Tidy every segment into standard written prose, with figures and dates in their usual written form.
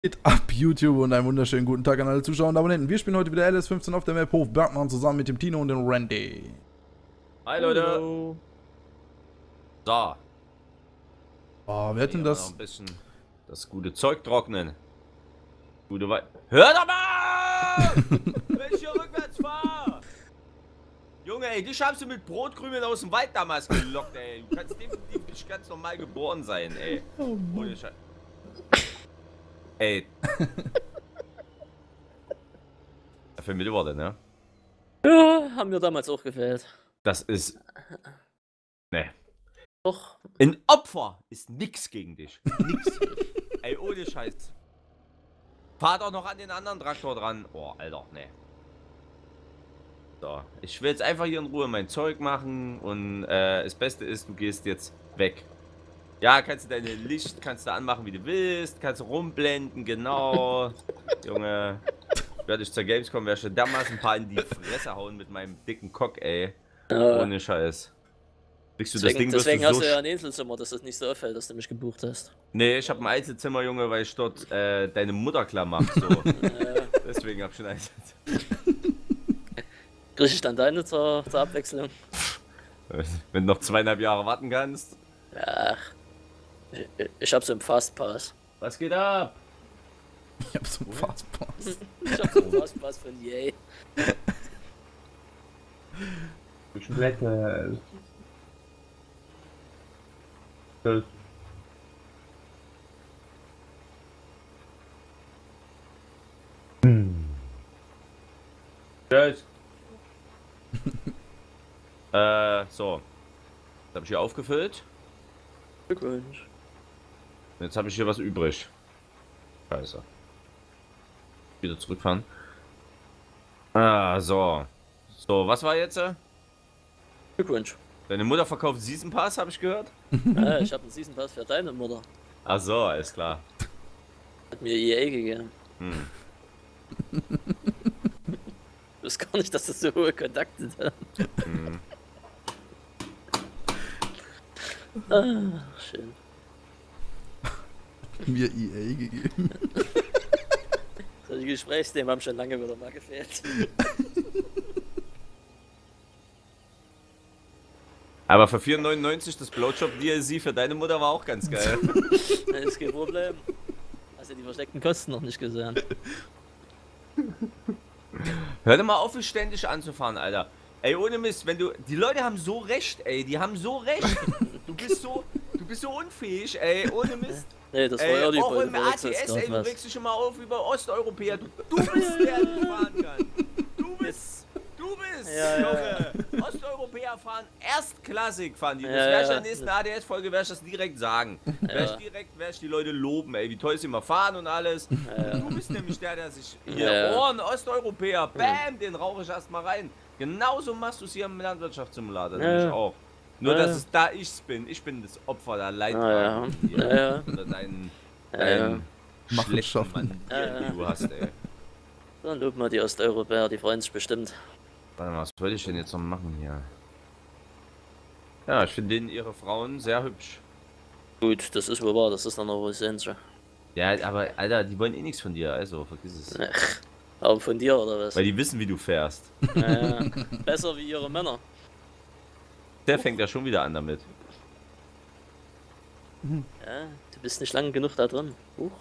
Geht ab YouTube und einen wunderschönen guten Tag an alle Zuschauer und Abonnenten. Wir spielen heute wieder LS15 auf der Map Hof Bergmann zusammen mit dem Tino und dem Randy. Hi Leute! So. Oh, wer hat denn das? Noch ein bisschen das gute Zeug trocknen. Gute Wein. Hör doch mal! Wenn ich hier rückwärts fahre! Junge, ey, dich hast du mit Brotkrümeln aus dem Wald damals gelockt, ey. Du kannst definitiv nicht ganz normal geboren sein, ey. Ohne Scheiß. Ey. Für Mittelworte, ne? Ja, haben wir damals auch gefällt. Das ist. Ne. Doch. Ein Opfer ist nix gegen dich. Nix. Ey, ohne Scheiß. Fahr doch noch an den anderen Traktor dran. Oh, Alter, ne. So, ich will jetzt einfach hier in Ruhe mein Zeug machen und das Beste ist, du gehst jetzt weg. Ja, kannst du deine Licht, kannst du anmachen, wie du willst, kannst du rumblenden, genau. Junge, werde ich zur Gamescom, werde ich schon dermaßen ein paar in die Fresse hauen mit meinem dicken Cock, ey. Ohne Scheiß. Kriegst du das Ding, deswegen du hast so du ja ein Einzelzimmer, dass das nicht so auffällt, dass du mich gebucht hast. Nee, ich habe ein Einzelzimmer, Junge, weil ich dort deine Mutter klar mache, so. Deswegen hab ich schon ein Einzelzimmer. Krieg ich dann deine zur Abwechslung? Wenn du noch 2,5 Jahre warten kannst. Ach, ich hab so einen Fastpass. Was geht ab? Ich hab so einen Fastpass. Ich hab so einen Fastpass von Yay. Ich blätter. Das. Tschüss. So. Das habe ich hier aufgefüllt. Glückwunsch. Jetzt habe ich hier was übrig. Scheiße. Wieder zurückfahren. Ah, so. So, was war jetzt? Glückwunsch. Deine Mutter verkauft Season Pass, habe ich gehört? Ja, ich hab einen Season Pass für deine Mutter. Ach so, alles klar. Hat mir EA gegeben. Hm. Ich wusste gar nicht, dass das so hohe Kontakte sind. Hm. Ah, schön. Mir EA gegeben. Solche Gesprächsthemen haben schon lange wieder mal gefehlt. Aber für 4,99 das Blowjob DLC für deine Mutter war auch ganz geil. Das ist kein Problem. Hast du die versteckten Kosten noch nicht gesehen? Hör doch mal auf, mich ständig anzufahren, Alter. Ey, ohne Mist, wenn du. Die Leute haben so recht, ey. Die haben so recht. Du bist so unfähig, ey. Ohne Mist. Nee, das war Ey, ja die auch im Folge, ATS, ey, du regst dich immer auf über Osteuropäer. Du bist der nicht fahren kann. Du bist, Ja, Junge. Osteuropäer fahren erstklassig, fahren die. Das Ja, werde ich ja. in der nächsten ATS-Folge, werde ich das direkt sagen. Werde ich die Leute loben, ey, wie toll sie immer fahren und alles. Du bist nämlich der sich hier, Ohren, Osteuropäer, bam, den rauche ich erstmal rein. Genauso machst du es hier im Landwirtschaftssimulator, nämlich auch. Nur, dass es da ich's bin. Ich bin das Opfer der Leidtragenden hier. Oder deinen schlechten Mann, die du hast, ey. Dann loben wir die Osteuropäer, die freuen sich bestimmt. Warte mal, was wollte ich denn jetzt noch machen hier? Ja, ich finde ihre Frauen sehr hübsch. Gut, das ist wohl wahr, das ist dann noch wohl sehen. Ja, aber Alter, die wollen eh nichts von dir, also vergiss es. Aber von dir oder was? Weil die wissen, wie du fährst. Ja, besser wie ihre Männer. Der fängt ja schon wieder an damit. Ja, du bist nicht lang genug da drin.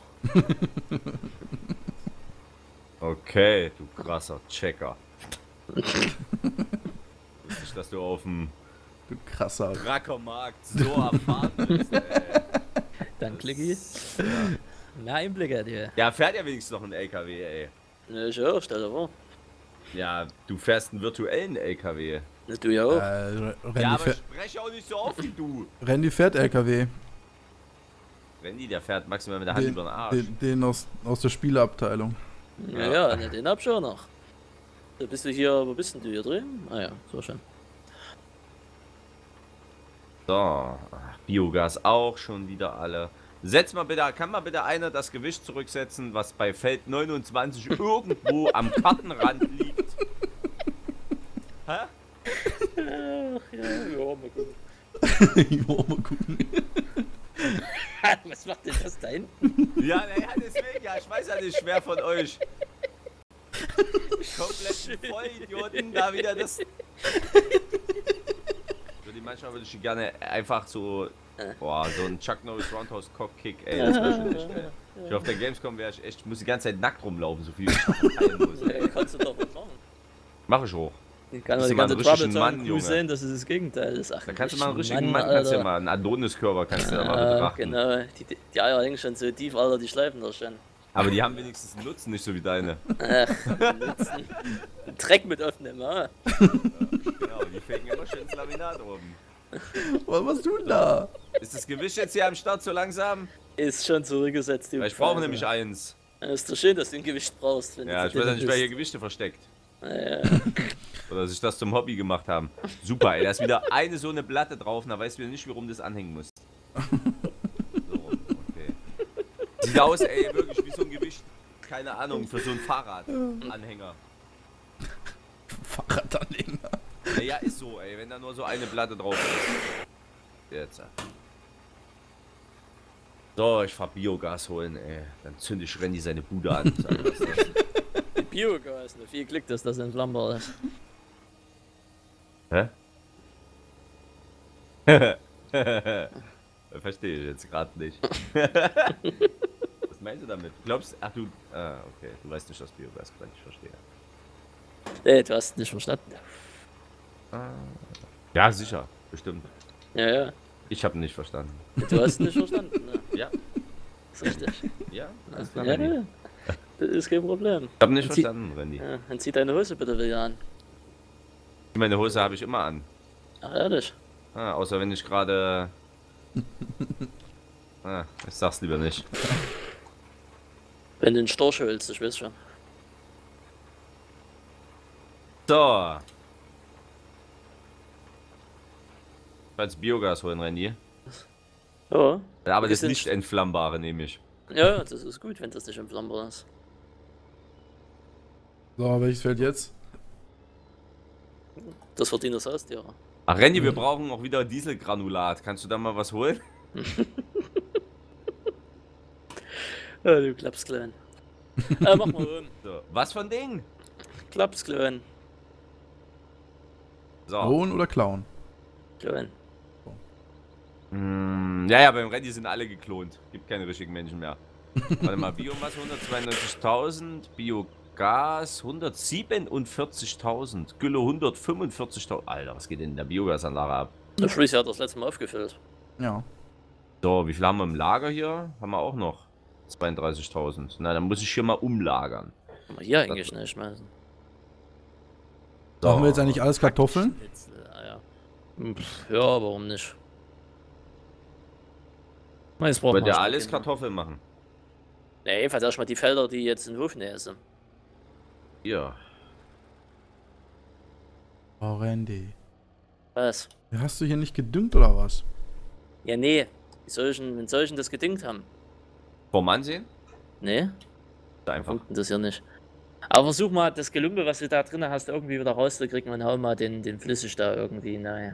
Okay, du krasser Checker. Wusste ich, dass du auf dem Du krasser. Rackermarkt so erfahren bist, ey. Dann Klicki. Ja. Mehr Einblicke, die. Ja, fährt ja wenigstens noch ein LKW, ey. Ne, ich auch, stell dir vor. Ja, du fährst einen virtuellen LKW. Ne, du ja auch. Randy, Ja, aber ich spreche auch nicht so oft wie du. Randy fährt LKW. Randy, der fährt maximal mit der Hand über den Arsch. Den aus der Spieleabteilung. Ja, ne, den hab ich auch noch. Da bist du hier, wo bist denn du hier drin? Ah ja, so schön. So, ach, Biogas auch schon wieder alle. Setz mal bitte, kann mal bitte einer das Gewicht zurücksetzen, was bei Feld 29 irgendwo am Kartenrand liegt? Hä? Ach ja, mal gucken. Ja, mal gucken. Was macht denn das da hinten? Ja, naja, deswegen, ja, ich weiß ja nicht, wer von euch. Komplett Vollidioten, da wieder das. Manchmal würde ich gerne einfach so. Boah, so ein Chuck Norris Roundhouse Cockkick, ey, das wäre schon nicht geil. Ich auf der Gamescom wäre ich echt, ich muss die ganze Zeit nackt rumlaufen, so viel ich verteilen muss. Ey, kannst du doch was machen. Mach ich hoch. Ich kann Das die ist mal ganze ein richtigen Trouble Mann, Junge. sehen, dass es das Gegenteil ist. Ach, Da kannst du mal einen richtigen Mann, kannst du ja mal einen Adoniskörper kannst du ja mal betrachten. Genau, die Eier hängen schon so tief, Alter, die schleifen da schon. Aber die haben wenigstens einen Nutzen, nicht so wie deine. Nutzen. Dreck mit offenem, ja. Genau, die fegen immer schön ins Laminat oben. Was machst du denn da? Ist das Gewicht jetzt hier am Start so langsam? Ist schon zurückgesetzt, Weil ich brauche nämlich eins. Ist doch schön, dass du ein Gewicht brauchst. Wenn Ja, du ich weiß ja nicht, wer hier bist. Gewichte versteckt. Ja. Oder sich das zum Hobby gemacht haben. Super, ey, da ist wieder eine so eine Platte drauf, da weißt du wieder nicht, warum das anhängen muss. So, okay. Sieht aus, ey, wirklich wie so ein Gewicht, keine Ahnung, für so einen Fahrradanhänger. Fahrradanhänger. Naja, ist so, ey, wenn da nur so eine Platte drauf ist. Jetzt. So, ich fahr Biogas holen, ey. Dann zünde ich Randy seine Bude an. Sag, was ist das? Biogas, ne? Viel Glück, dass das entflammbar ist. Hä? Verstehe ich jetzt gerade nicht. Was meinst du damit? Du glaubst, ach du, okay, du weißt nicht, was Biogas kann, ich verstehe. Nee, du hast nicht verstanden. Ja, sicher, bestimmt. Ja, ja. Ich habe nicht verstanden. Du hast nicht verstanden, ne? Ja, Das ist richtig. ja, alles klar, Ja, Randy. ja. Das ist kein Problem. Ich habe nicht Und sie- verstanden, Randy. Ja, dann zieh deine Hose bitte wieder an. Meine Hose habe ich immer an. Ach, ehrlich? Außer wenn ich gerade... ich sag's lieber nicht. Wenn du einen Storch willst, ich weiß schon. So. Als Biogas holen, Randy. Ja. Ja, aber Wir das sind- nicht entflammbare nehme ich. Ja, das ist gut, wenn das nicht entflammbar ist. So, welches fällt jetzt? Das verdient das Haustier. Ach, Randy, wir brauchen auch wieder Dieselgranulat. Kannst du da mal was holen? Ja, du Klapsklein. Mach mal um. So. Was von Ding? Klapsklein. So. Hauen oder klauen? Klein. Ja, beim Randy sind alle geklont. Gibt keine richtigen Menschen mehr. Warte mal, Biomasse 192.000, Biogas 147.000, Gülle 145.000. Alter, was geht denn in der Biogasanlage ab? Der Schlüssel hat das letzte Mal aufgefüllt. Ja. So, wie viel haben wir im Lager hier? Haben wir auch noch 32.000. Na, dann muss ich hier mal umlagern. Aber hier eigentlich nicht schmeißen. Brauchen wir jetzt eigentlich alles Kartoffeln? Ja, warum nicht? Jetzt brauchen Wollt wir ihr erstmal alles keine- Kartoffeln machen? Nee, jedenfalls erstmal die Felder, die jetzt in Hofnähe sind. Ja. Oh, Randy. Was? Hast du hier nicht gedüngt oder was? Ja, nee. Wenn solchen das gedüngt haben. Vorm Ansehen? Nee, Einfach. funkt das hier nicht. Aber versuch mal das Gelumpe, was du da drin hast, irgendwie wieder rauszukriegen und hau mal den Flüssig da irgendwie nahe.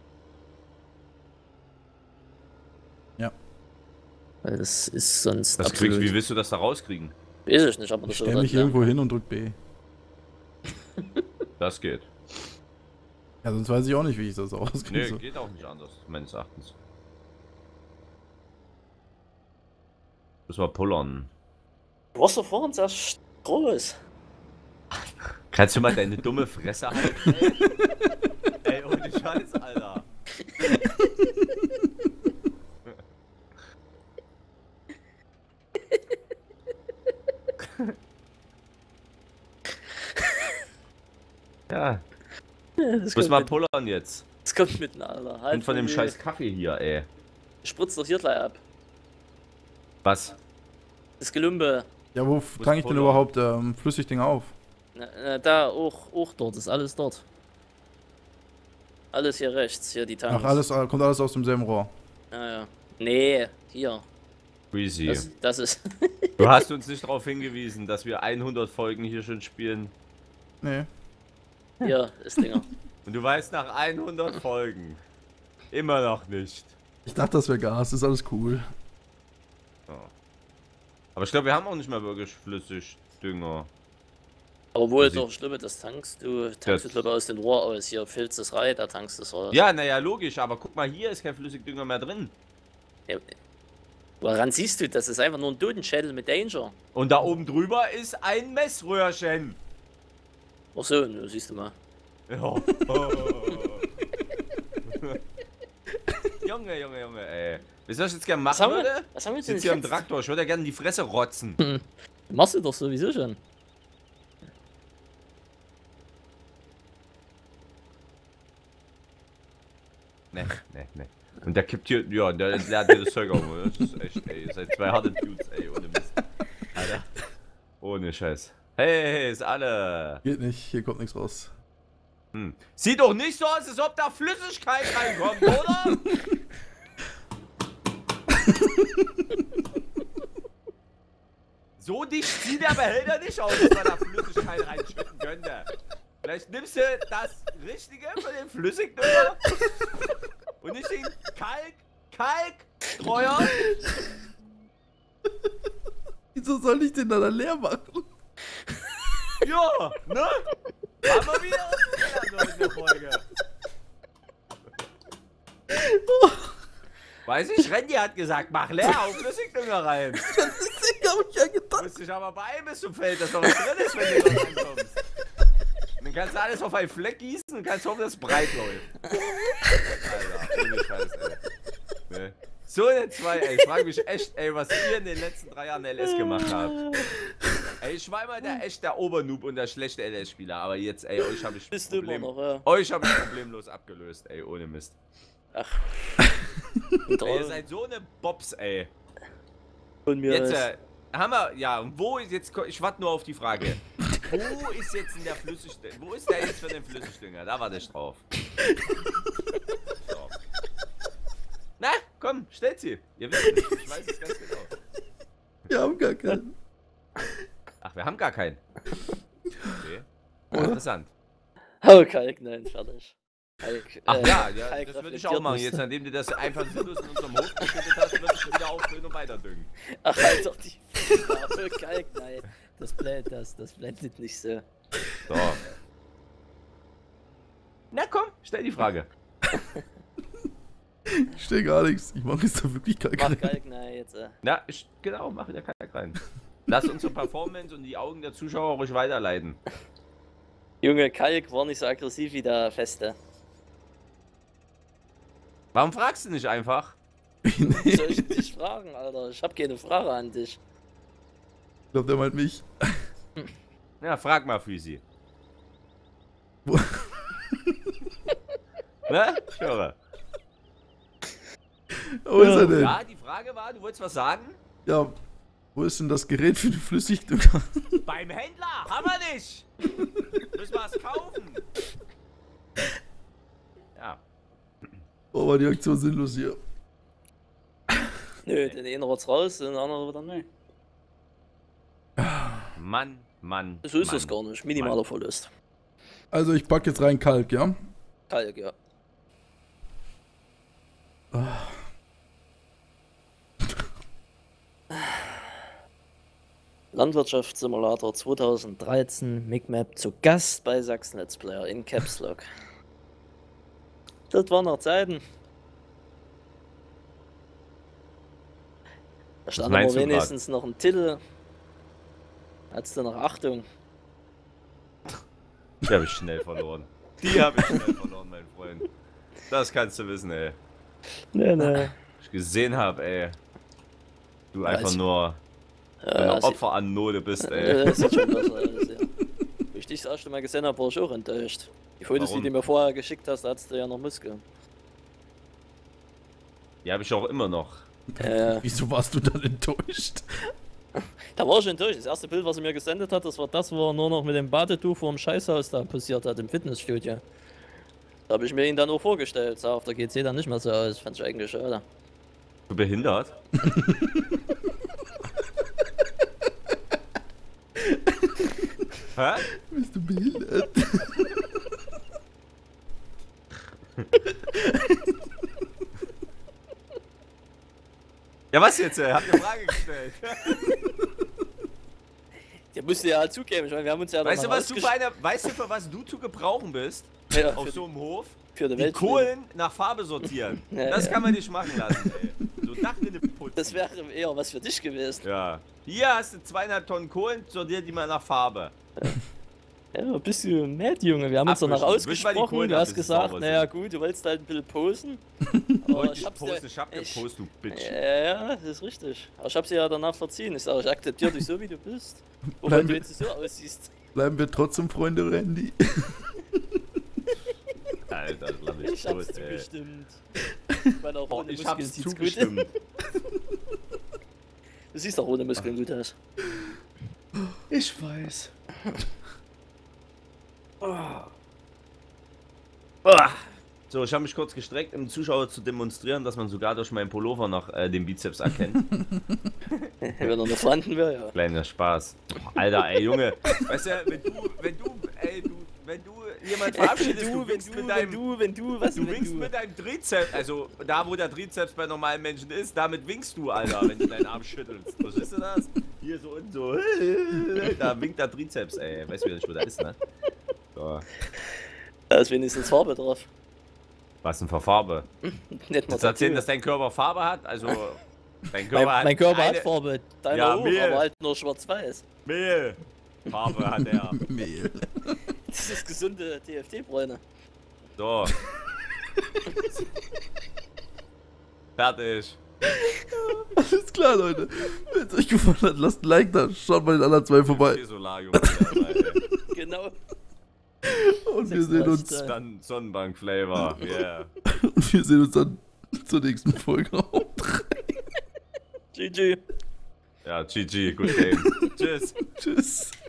Ja. Weil das ist sonst Das kriegst, wie willst du das da rauskriegen? Weiß ich nicht, aber Ich das stelle mich irgendwo hin und drück B. Das geht. Ja, sonst weiß ich auch nicht, wie ich das Nee, rauskriege. geht auch nicht anders, meines Erachtens. Müssen wir pullern. Du warst doch vorhin sehr groß. Kannst du mal deine dumme Fresse halten? Ey, ohne Scheiß, Alter. Ja, Das muss mal pullern jetzt. Das kommt mitten, Alter. Halt Und von dem die- scheiß Kaffee hier, ey. Spritzt doch hier gleich ab. Was? Das Gelumpe. Ja, wo trage ich denn Puller. überhaupt Flüssigding auf? Da auch dort, ist alles dort. Alles hier rechts, hier die Tanks. Ach, alles kommt alles aus demselben Rohr. Ja. Nee, hier. Crazy. Das ist. Du hast uns nicht darauf hingewiesen, dass wir 100 Folgen hier schon spielen. Nee. Hier ist Dinger. Und du weißt nach 100 Folgen immer noch nicht, Ich dachte, das wäre Gas, ist alles cool. Ja. Aber ich glaube, wir haben auch nicht mehr wirklich Flüssigdünger. Aber wo doch schlimm, das tankst du glaube ich aus dem Rohr aus. Hier filzt das rein, da tankst du es raus. Ja, naja, logisch, aber guck mal, hier ist kein Flüssigdünger mehr drin. Ja. Woran siehst du, das ist einfach nur ein Totenschädel mit Danger. Und da oben drüber ist ein Messröhrchen. Ach so, siehst du mal. Ja. Junge, ey. Was soll ich jetzt gerne machen, Leute? Was haben wir Ich sitze hier am Traktor, ich würde ja gerne in die Fresse rotzen. Machst du doch sowieso schon. Ne. Und der kippt hier, ja, der leert hier das Zeug auf, oder? Das ist echt, ey, ihr seid zwei harte Dudes, ey, ohne Mist. Alter. Ohne Scheiß. Hey, ist alle. Geht nicht, hier kommt nichts raus. Sieht doch nicht so aus, als ob da Flüssigkeit reinkommt, oder? So dicht sieht der Behälter nicht aus, dass man da Flüssigkeit reinschütten könnte. Vielleicht nimmst du das Richtige von den Flüssigdünger und nicht den Kalkstreuer. Wieso soll ich den dann leer machen? Ja, ne? Haben wir wieder was in der Folge. Weiß ich, Randy hat gesagt, mach leer, hau Flüssigdünger rein. Deswegen hab ich ja gedacht. Du musst dich aber beeilen bis zum Feld, dass noch was drin ist, wenn du dort reinkommst. Dann kannst du alles auf einen Fleck gießen und kannst hoffen, dass es breit läuft. Alter, ohne Scheiß, ey. Ne? So eine 2, ey. Ich frage mich echt, ey, was ihr in den letzten 3 Jahren LS gemacht habt. Ey, ich war immer der Obernoob und der schlechte LS-Spieler, aber jetzt, ey, euch habe ich euch habe ich problemlos abgelöst, ey, ohne Mist. Ach. Ey, ihr seid so eine Bobs, ey. Von mir Jetzt, haben wir, ja, und wo ist jetzt, ich warte nur auf die Frage. Wo ist jetzt in der Flüssigdünger, wo ist der jetzt für den Flüssigdünger? Da warte ich drauf. So. Na, komm, stellt sie. Ihr wisst es, ich weiß es ganz genau. Wir haben gar keinen. Ach, wir haben gar keinen. Okay. Interessant. Oh, Kalk, nein, fertig. Kalk, Ach ja, Kalk das würde ich auch machen. Jetzt, nachdem du das einfach sinnlos in unserem Hof geschüttet hast, würde ich schon wieder auffüllen und weiter düngen. Ach, halt doch die Farbe, Kalk, nein. Das blendet nicht so. So. Na komm, stell die Frage. Ich stell gar nichts. Ich mache jetzt da wirklich Kalk Mach rein. Kalk, nein, jetzt. Na, genau, mach wieder Kalk rein. Lass unsere Performance und die Augen der Zuschauer ruhig weiterleiten. Junge, Kalk war nicht so aggressiv wie der Feste. Warum fragst du nicht einfach? Soll ich dich fragen, Alter? Ich hab keine Frage an dich. Ich glaube, der meint mich. Ja, frag mal, Füsi. Wo- Ne? Ich höre. Wo ist er denn? Ja, die Frage war, du wolltest was sagen? Ja, wo ist denn das Gerät für die Flüssigdünger? Beim Händler, haben wir nicht. Müssen wir was kaufen. Ja. Oh, war die Aktion sinnlos hier. Nö, den einen rollt raus, den anderen wieder nicht. Mann. So ist Mann. das gar nicht. Minimaler Verlust. Also ich pack jetzt rein Kalk, ja? Kalk, ja. Landwirtschaftssimulator 2013, MIG-Map zu Gast bei Sachsen Let's Player in Caps Lock. Das waren noch Zeiten. Da stand aber wenigstens noch ein Titel. Hattest du noch Achtung? Die habe ich schnell verloren. Mein Freund. Das kannst du wissen, ey. Nee. Ich gesehen habe, ey. Du Ja, einfach ich- nur ein Opfer an Node bist, ey. Das sieht schon besser aus, ja. Wie ich dich das erste Mal gesehen habe, war ich auch enttäuscht. Die Fotos, Warum? die du mir vorher geschickt hast, da hattest du ja noch Muskeln. Die habe ich auch immer noch. Wieso warst du dann enttäuscht? Da war ich enttäuscht. Das erste Bild, was er mir gesendet hat, das war das, wo er nur noch mit dem Badetuch vor dem Scheißhaus da posiert hat, im Fitnessstudio. Da habe ich mir ihn dann auch vorgestellt. Sah auf der GC dann nicht mehr so aus. Fand ich eigentlich schade. Du behindert? Hä? Bist du behindert? Ja, was jetzt? Habt ihr eine Frage gestellt? Der musste ja zugeben, ich meine, wir haben uns ja Weißt du, für was du zu gebrauchen bist? Ja, auf so einem Hof? für Die Kohlen nach Farbe sortieren. Ja, das ja. kann man nicht machen lassen, ey. So Dachrinne putzen. Das wäre eher was für dich gewesen. Ja. Hier hast du 2,5 Tonnen Kohlen, sortiert die mal nach Farbe. Ja, bist du mad, Junge? Wir haben uns danach Abwischen. Wisch mal die ausgesprochen, Kohlen du ab, hast bis sie gesagt, sauber naja sind. gut, du wolltest halt ein bisschen posen. Wollte ich ich hab's posten, dir- ich hab gepostet, du Bitch. Ja, das ist richtig. Aber ich hab's ja danach verziehen. Ich sag, ich akzeptiere dich so, wie du bist. Auch Nein, wenn du wir- jetzt so aussiehst. Bleiben wir trotzdem Freunde, Randy. Alter, das lass mich Ich hab's tot, ey. zugestimmt. Weil auch ohne Ich Muskeln hab's sieht's zugestimmt. gut. Du siehst auch ohne Muskeln gut aus. Ich weiß. So, ich habe mich kurz gestreckt, um Zuschauer zu demonstrieren, dass man sogar durch meinen Pullover noch den Bizeps erkennt. Wenn er noch vorhanden wäre, ja. Kleiner Spaß. Alter, ey, Junge. Weißt du, wenn du jemand verabschiedest, du winkst mit deinem... Du winkst mit deinem Trizeps, also da wo der Trizeps bei normalen Menschen ist, damit winkst du, Alter, wenn du deinen Arm schüttelst. Verstehst du das? Hier so und so. Da winkt der Trizeps, ey. Weißt du, wie das ist, ne? So. Da ist wenigstens Farbe drauf. Was denn für Farbe? Nicht Willst du erzählen, dass dein Körper Farbe hat? Also, dein Körper mein Körper eine- hat Farbe, deiner Ja, auch, Mehl. aber halt nur schwarz-weiß. Mehl. Farbe hat er. Mehl. Das ist gesunde TFT-Bräune. So. Fertig. Alles klar, Leute. Wenn es euch gefallen hat, lasst ein Like da. Schaut mal den anderen zwei vorbei. Solarium. Ey. Genau. Und wir sehen uns, Dann Sonnenbank-Flavor. Yeah. und wir sehen uns dann zur nächsten Folge. GG. Ja, GG, good game. Tschüss. Tschüss.